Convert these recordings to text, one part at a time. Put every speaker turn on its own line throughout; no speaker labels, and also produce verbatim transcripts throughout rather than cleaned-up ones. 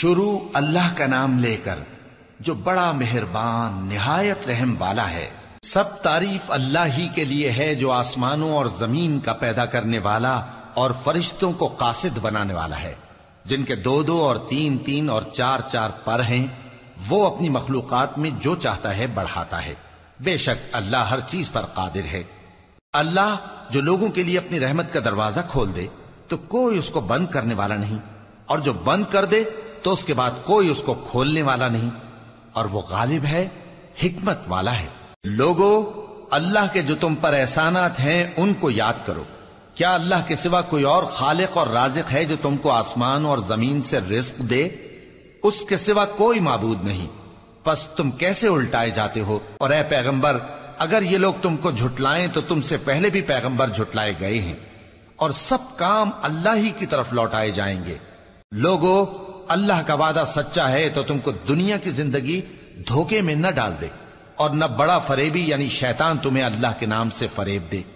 شروع اللہ کا نام لے کر جو بڑا مہربان نہایت رحم والا ہے۔ سب تعریف اللہ ہی کے لیے ہے جو آسمانوں اور زمین کا پیدا کرنے والا اور فرشتوں کو قاصد بنانے والا ہے، جن کے دو دو اور تین تین اور چار چار پر ہیں۔ وہ اپنی مخلوقات میں جو چاہتا ہے بڑھاتا ہے، بے شک اللہ ہر چیز پر قادر ہے۔ اللہ جو لوگوں کے لیے اپنی رحمت کا دروازہ کھول دے تو کوئی اس کو بند کرنے والا نہیں، اور جو بند کر دے تو اس کے بعد کوئی اس کو کھولنے والا نہیں، اور وہ غالب ہے، حکمت والا ہے۔ لوگو، اللہ کے جو تم پر احسانات ہیں ان کو یاد کرو۔ کیا اللہ کے سوا کوئی اور خالق اور رازق ہے جو تم کو آسمان اور زمین سے رزق دے؟ اس کے سوا کوئی معبود نہیں، پس تم کیسے الٹائے جاتے ہو؟ اور اے پیغمبر، اگر یہ لوگ تم کو جھٹلائیں تو تم سے پہلے بھی پیغمبر جھٹلائے گئے ہیں، اور سب کام اللہ ہی کی طرف لوٹائے جائیں گے۔ لوگو، اللہ کا وعدہ سچا ہے تو تم کو دنیا کی زندگی دھوکے میں نہ ڈال دے، اور نہ بڑا فریبی یعنی شیطان تمہیں اللہ کے نام سے فریب دے۔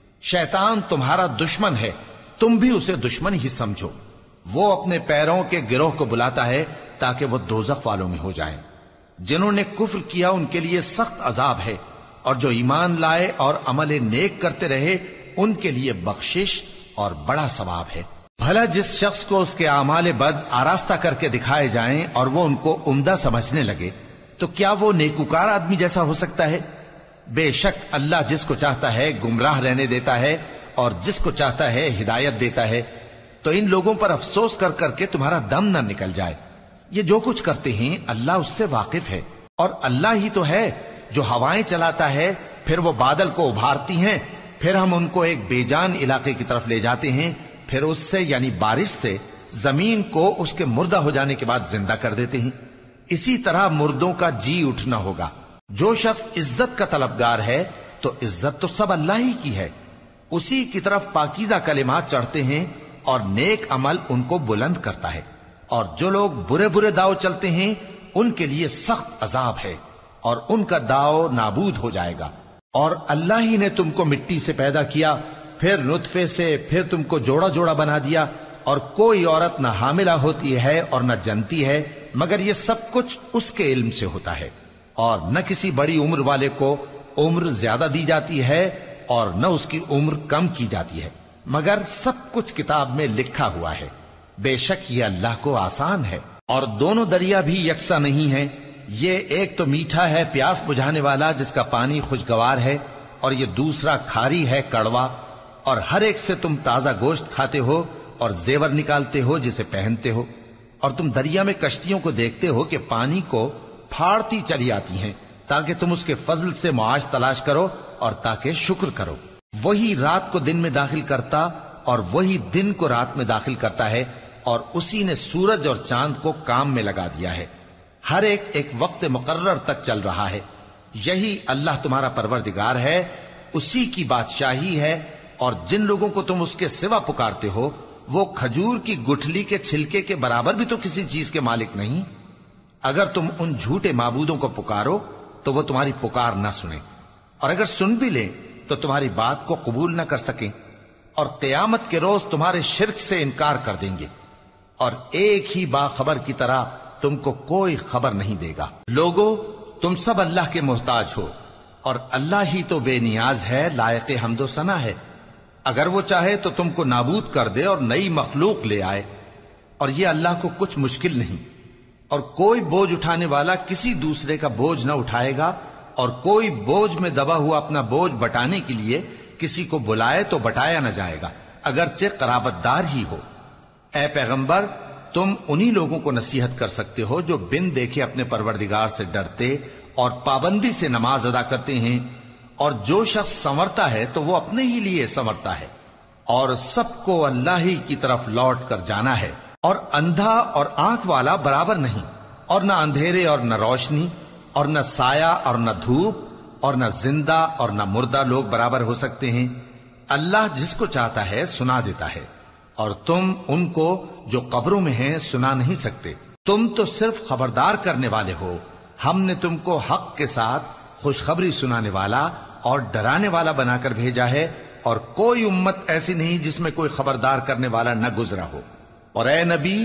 شیطان تمہارا دشمن ہے، تم بھی اسے دشمن ہی سمجھو۔ وہ اپنے پیروں کے گروہ کو بلاتا ہے تاکہ وہ دوزخ والوں میں ہو جائیں۔ جنہوں نے کفر کیا ان کے لیے سخت عذاب ہے، اور جو ایمان لائے اور عمل نیک کرتے رہے ان کے لیے بخشش اور بڑا ثواب ہے۔ بھلا جس شخص کو اس کے اعمال بد آراستہ کر کے دکھائے جائیں اور وہ ان کو عمدہ سمجھنے لگے تو کیا وہ نیکوکار آدمی جیسا ہو سکتا ہے؟ بے شک اللہ جس کو چاہتا ہے گمراہ رہنے دیتا ہے اور جس کو چاہتا ہے ہدایت دیتا ہے۔ تو ان لوگوں پر افسوس کر کر کے تمہارا دم نہ نکل جائے۔ یہ جو کچھ کرتے ہیں اللہ اس سے واقف ہے، اور اللہ ہی تو ہے جو ہوائیں چلاتا ہے، پھر وہ بادل کو ابھارتی ہیں، پھر ہم ان کو ایک بے جان علاقے کی طرف لے جاتے ہیں، پھر اس سے یعنی بارش سے زمین کو اس کے مردہ ہو جانے کے بعد زندہ کر دیتے ہیں۔ اسی طرح مردوں کا جی اٹھنا ہوگا۔ جو شخص عزت کا طلبگار ہے تو عزت تو سب اللہ ہی کی ہے، اسی کی طرف پاکیزہ کلمات چڑھتے ہیں اور نیک عمل ان کو بلند کرتا ہے، اور جو لوگ برے برے داؤ چلتے ہیں ان کے لیے سخت عذاب ہے، اور ان کا داؤ نابود ہو جائے گا۔ اور اللہ ہی نے تم کو مٹی سے پیدا کیا، پھر نطفے سے، پھر تم کو جوڑا جوڑا بنا دیا، اور کوئی عورت نہ حاملہ ہوتی ہے اور نہ جنتی ہے، مگر یہ سب کچھ اس کے علم سے ہوتا ہے۔ اور نہ کسی بڑی عمر والے کو عمر زیادہ دی جاتی ہے اور نہ اس کی عمر کم کی جاتی ہے، مگر سب کچھ کتاب میں لکھا ہوا ہے۔ بے شک یہ اللہ کو آسان ہے۔ اور دونوں دریا بھی یکساں نہیں ہیں، یہ ایک تو میٹھا ہے پیاس بجھانے والا جس کا پانی خوشگوار ہے، اور یہ دوسرا کھاری ہے کڑوا، اور ہر ایک سے تم تازہ گوشت کھاتے ہو اور زیور نکالتے ہو جسے پہنتے ہو۔ اور تم دریا میں کشتیوں کو دیکھتے ہو کہ پانی کو پھاڑتی چلی آتی ہیں تاکہ تم اس کے فضل سے معاش تلاش کرو اور تاکہ شکر کرو۔ وہی رات کو دن میں داخل کرتا اور وہی دن کو رات میں داخل کرتا ہے، اور اسی نے سورج اور چاند کو کام میں لگا دیا ہے، ہر ایک ایک وقت مقرر تک چل رہا ہے۔ یہی اللہ تمہارا پروردگار ہے، اسی کی بادشاہی ہے۔ اور جن لوگوں کو تم اس کے سوا پکارتے ہو وہ کھجور کی گٹھلی کے چھلکے کے برابر بھی تو کسی چیز کے مالک نہیں۔ اگر تم ان جھوٹے معبودوں کو پکارو تو وہ تمہاری پکار نہ سنیں، اور اگر سن بھی لیں تو تمہاری بات کو قبول نہ کر سکیں، اور قیامت کے روز تمہارے شرک سے انکار کر دیں گے، اور ایک ہی باخبر کی طرح تم کو کوئی خبر نہیں دے گا۔ لوگو، تم سب اللہ کے محتاج ہو، اور اللہ ہی تو بے نیاز ہے، لائق حمد و ثنا ہے۔ اگر وہ چاہے تو تم کو نابود کر دے اور نئی مخلوق لے آئے، اور یہ اللہ کو کچھ مشکل نہیں۔ اور کوئی بوجھ اٹھانے والا کسی دوسرے کا بوجھ نہ اٹھائے گا، اور کوئی بوجھ میں دبا ہوا اپنا بوجھ بٹانے کے لیے کسی کو بلائے تو بٹایا نہ جائے گا، اگرچہ قرابت دار ہی ہو۔ اے پیغمبر، تم انہی لوگوں کو نصیحت کر سکتے ہو جو بن دیکھے اپنے پروردگار سے ڈرتے اور پابندی سے نماز ادا کرتے ہیں، اور جو شخص سنورتا ہے تو وہ اپنے ہی لیے سنورتا ہے، اور سب کو اللہ ہی کی طرف لوٹ کر جانا ہے۔ اور اندھا اور آنکھ والا برابر نہیں، اور نہ اندھیرے اور نہ روشنی، اور نہ سایہ اور نہ دھوپ، اور نہ زندہ اور نہ مردہ لوگ برابر ہو سکتے ہیں۔ اللہ جس کو چاہتا ہے سنا دیتا ہے، اور تم ان کو جو قبروں میں ہیں سنا نہیں سکتے۔ تم تو صرف خبردار کرنے والے ہو، ہم نے تم کو حق کے ساتھ خوشخبری سنانے والا اور ڈرانے والا بنا کر بھیجا ہے، اور کوئی امت ایسی نہیں جس میں کوئی خبردار کرنے والا نہ گزرا ہو۔ اور اے نبی،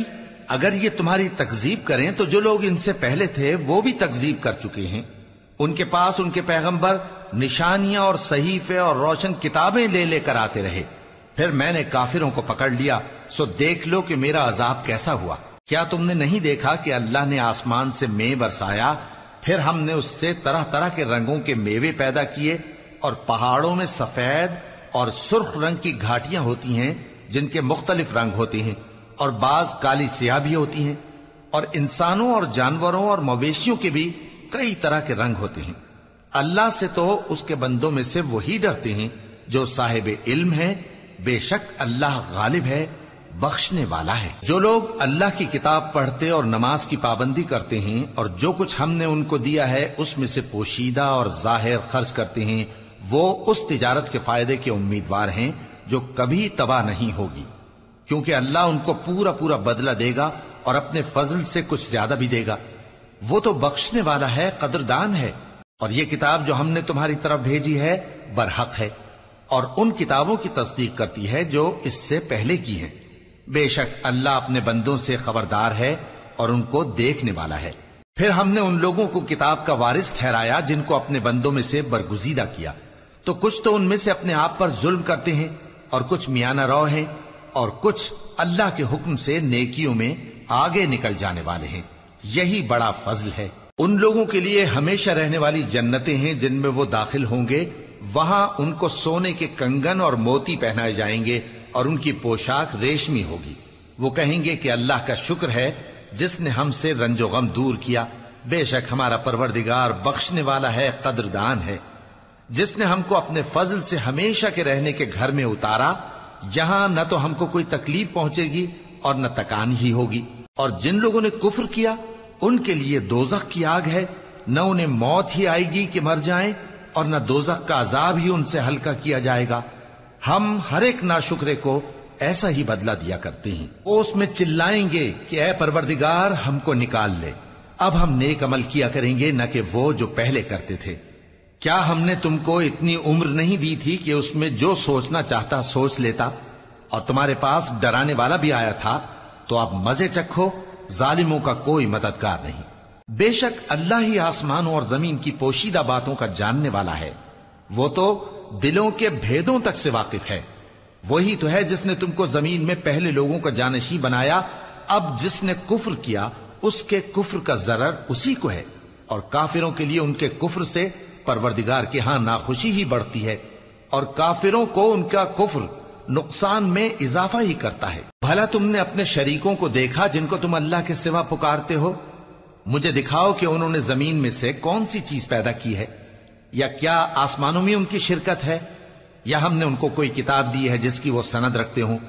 اگر یہ تمہاری تکذیب کریں تو جو لوگ ان سے پہلے تھے وہ بھی تکذیب کر چکے ہیں. ان کے پاس ان کے پیغمبر نشانیاں اور صحیفے اور روشن کتابیں لے لے کر آتے رہے. پھر میں نے کافروں کو پکڑ لیا، سو دیکھ لو کہ میرا عذاب کیسا ہوا. کیا تم نے نہیں دیکھا کہ اللہ نے آسمان سے مے برسایا، پھر ہم نے اس سے طرح طرح کے رنگوں کے میوے پیدا کیے، اور پہاڑوں میں سفید اور سرخ رنگ کی گھاٹیاں ہوتی ہیں جن کے مختلف رنگ ہوتے ہیں، اور بعض کالی سیاہ بھی ہوتی ہیں، اور انسانوں اور جانوروں اور مویشیوں کے بھی کئی طرح کے رنگ ہوتے ہیں. اللہ سے تو اس کے بندوں میں سے وہی ڈرتے ہیں جو صاحب علم ہے. بے شک اللہ غالب ہے، بخشنے والا ہے. جو لوگ اللہ کی کتاب پڑھتے اور نماز کی پابندی کرتے ہیں اور جو کچھ ہم نے ان کو دیا ہے اس میں سے پوشیدہ اور ظاہر خرچ کرتے ہیں، وہ اس تجارت کے فائدے کے امیدوار ہیں جو کبھی تباہ نہیں ہوگی، کیونکہ اللہ ان کو پورا پورا بدلہ دے گا اور اپنے فضل سے کچھ زیادہ بھی دے گا. وہ تو بخشنے والا ہے، قدردان ہے. اور یہ کتاب جو ہم نے تمہاری طرف بھیجی ہے برحق ہے، اور ان کتابوں کی تصدیق کرتی ہے جو اس سے پہلے کی ہیں. بے شک اللہ اپنے بندوں سے خبردار ہے اور ان کو دیکھنے والا ہے. پھر ہم نے ان لوگوں کو کتاب کا وارث ٹھہرایا جن کو اپنے بندوں میں سے برگزیدہ کیا، تو کچھ تو ان میں سے اپنے آپ پر ظلم کرتے ہیں اور کچھ میانہ رو ہیں، اور کچھ اللہ کے حکم سے نیکیوں میں آگے نکل جانے والے ہیں. یہی بڑا فضل ہے. ان لوگوں کے لیے ہمیشہ رہنے والی جنتیں ہیں جن میں وہ داخل ہوں گے. وہاں ان کو سونے کے کنگن اور موتی پہنائے جائیں گے اور ان کی پوشاک ریشمی ہوگی. وہ کہیں گے کہ اللہ کا شکر ہے جس نے ہم سے رنج و غم دور کیا. بے شک ہمارا پروردگار بخشنے والا ہے، قدردان ہے. جس نے ہم کو اپنے فضل سے ہمیشہ کے رہنے کے گھر میں اتارا، یہاں نہ تو ہم کو کوئی تکلیف پہنچے گی اور نہ تکان ہی ہوگی. اور جن لوگوں نے کفر کیا ان کے لیے دوزخ کی آگ ہے، نہ انہیں موت ہی آئے گی کہ مر جائیں، اور نہ دوزخ کا عذاب ہی ان سے ہلکا کیا جائے گا. ہم ہر ایک ناشکرے کو ایسا ہی بدلہ دیا کرتے ہیں. وہ اس میں چلائیں گے کہ اے پروردگار ہم کو نکال لے، اب ہم نیک عمل کیا کریں گے نہ کہ وہ جو پہلے کرتے تھے. کیا ہم نے تم کو اتنی عمر نہیں دی تھی کہ اس میں جو سوچنا چاہتا سوچ لیتا، اور تمہارے پاس ڈرانے والا بھی آیا تھا؟ تو اب مزے چکھو، ظالموں کا کوئی مددگار نہیں. بے شک اللہ ہی آسمانوں اور زمین کی پوشیدہ باتوں کا جاننے والا ہے. وہ تو دلوں کے بھیدوں تک سے واقف ہے. وہی تو ہے جس نے تم کو زمین میں پہلے لوگوں کا جانشین بنایا. اب جس نے کفر کیا اس کے کفر کا ضرر اسی کو ہے، اور کافروں کے لیے ان کے کفر سے پروردگار کے ہاں ناخوشی ہی بڑھتی ہے، اور کافروں کو ان کا کفر نقصان میں اضافہ ہی کرتا ہے. بھلا تم نے اپنے شریکوں کو دیکھا جن کو تم اللہ کے سوا پکارتے ہو؟ مجھے دکھاؤ کہ انہوں نے زمین میں سے کون سی چیز پیدا کی ہے، یا کیا آسمانوں میں ان کی شرکت ہے، یا ہم نے ان کو کوئی کتاب دی ہے جس کی وہ سند رکھتے ہوں؟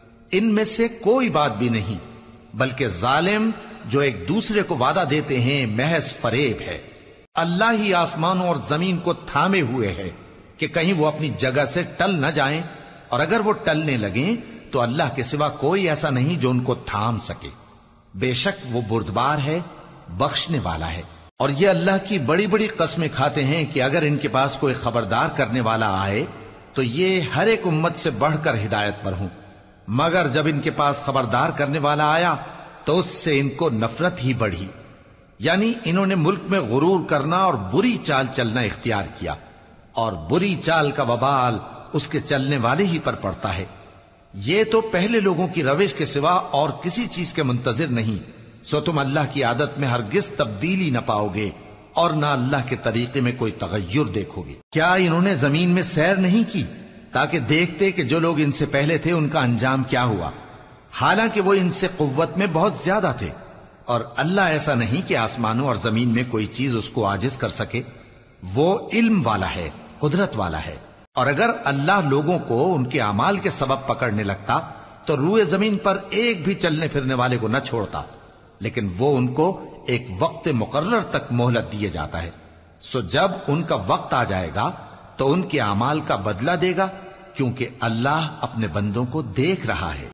ان میں سے کوئی بات بھی نہیں، بلکہ ظالم جو ایک دوسرے کو وعدہ دیتے ہیں محض فریب ہے. اللہ ہی آسمانوں اور زمین کو تھامے ہوئے ہے کہ کہیں وہ اپنی جگہ سے ٹل نہ جائیں، اور اگر وہ ٹلنے لگیں تو اللہ کے سوا کوئی ایسا نہیں جو ان کو تھام سکے. بے شک وہ بردبار ہے، بخشنے والا ہے. اور یہ اللہ کی بڑی بڑی قسمیں کھاتے ہیں کہ اگر ان کے پاس کوئی خبردار کرنے والا آئے تو یہ ہر ایک امت سے بڑھ کر ہدایت پر ہوں، مگر جب ان کے پاس خبردار کرنے والا آیا تو اس سے ان کو نفرت ہی بڑھی. یعنی انہوں نے ملک میں غرور کرنا اور بری چال چلنا اختیار کیا، اور بری چال کا وبال اس کے چلنے والے ہی پر پڑتا ہے. یہ تو پہلے لوگوں کی روش کے سوا اور کسی چیز کے منتظر نہیں، سو تم اللہ کی عادت میں ہرگز تبدیلی نہ پاؤ گے اور نہ اللہ کے طریقے میں کوئی تغیر دیکھو گے. کیا انہوں نے زمین میں سیر نہیں کی تاکہ دیکھتے کہ جو لوگ ان سے پہلے تھے ان کا انجام کیا ہوا، حالانکہ وہ ان سے قوت میں بہت زیادہ تھے. اور اللہ ایسا نہیں کہ آسمانوں اور زمین میں کوئی چیز اس کو عاجز کر سکے. وہ علم والا ہے، قدرت والا ہے. اور اگر اللہ لوگوں کو ان کے اعمال کے سبب پکڑنے لگتا تو روئے زمین پر ایک بھی چلنے پھرنے والے کو نہ چھوڑتا، لیکن وہ ان کو ایک وقت مقرر تک مہلت دیے جاتا ہے. سو جب ان کا وقت آ جائے گا تو ان کے اعمال کا بدلہ دے گا، کیونکہ اللہ اپنے بندوں کو دیکھ رہا ہے.